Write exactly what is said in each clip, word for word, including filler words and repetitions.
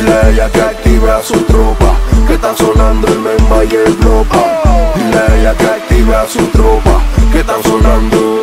Dile a ella que active a su tropa, que está sonando el Memba y el Blopa. Dile a ella que active a su tropa, que está sonando.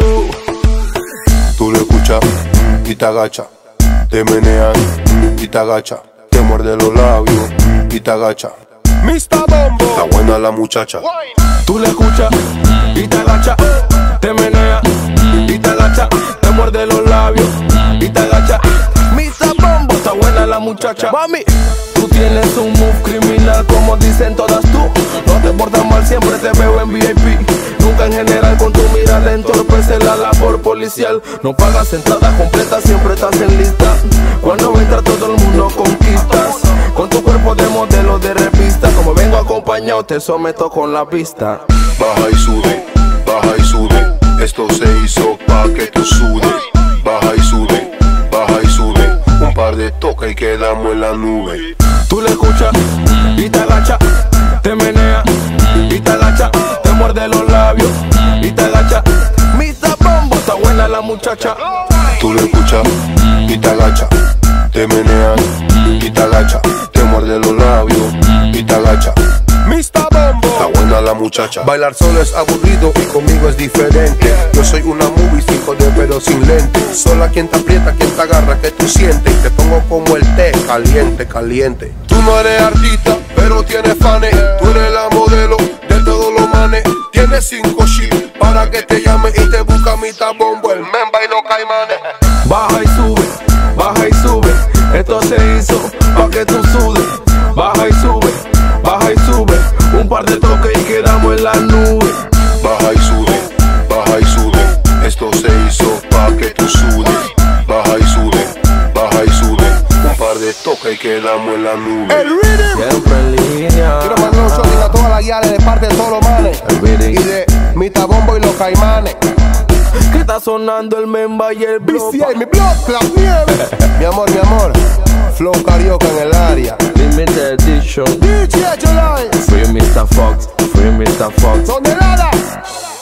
Tú lo escuchas y te agacha, te menean y te agacha, te muerde los labios y te agacha. mister Bombo, está buena la muchacha. Tú le escuchas y te agacha, te menea y te agacha, te muerde los labios y te agacha. mister Bombo, está buena la muchacha. Mami, tú tienes un move criminal como dicen todas tú. No te portas mal, siempre te veo en V I P. Nunca en general con tu mirada entorpece la labor policial. No pagas entrada completa, siempre estás en lista. Cuando entra todo el mundo conquistas. Con tu cuerpo de modelo de revista. Como vengo acompañado te someto con la pista. Baja y sube, baja y sube. Esto se hizo pa' que tú sudes. Baja y sube, baja y sube. Un par de toques y quedamos en la nube. Tú le escuchas y te agacha, te menea y te agacha, te muerde los labios y te agacha. mister Bombo, está buena la muchacha. Tú le escuchas y te agacha, te menea y te agacha, te muerde los labios y te agacha. mister Bombo, está buena la muchacha. Bailar solo es aburrido y conmigo es diferente. Yo soy una movie, hijo de pero sin lente. Sola quien te aprieta, quien te agarra, que tú sientes. Y te pongo como el té, caliente, caliente. Tú no eres artista, pero tienes fanes. Tú eres la modelo de todos los manes. Tienes cinco shit para que te llame y te busca mister Bombo, el Memba y los Caimanes. Baja y sube, baja y sube. Esto se hizo pa' que tú sudes. Baja y sube, baja y sube. Un par de toques y quedamos en la nube. Baja y sube, baja y sube. Esto se hizo pa' que tú sudes. Baja y sube, baja y sube. Un par de toques y quedamos en la nube. El rhythm, siempre en línea. Quiero mandar un shot a todas las guiales de parte de todos los manes. El rhythm. Y de mister Bombo y los Caimanes. Que está sonando el Memba y el Blopa. B C A, mi blog, la nieve. Mi amor, mi amor. Flow Carioca en el área. Limited edition. D J July. Free mister Fox, free mister Fox. ¿Dónde nada?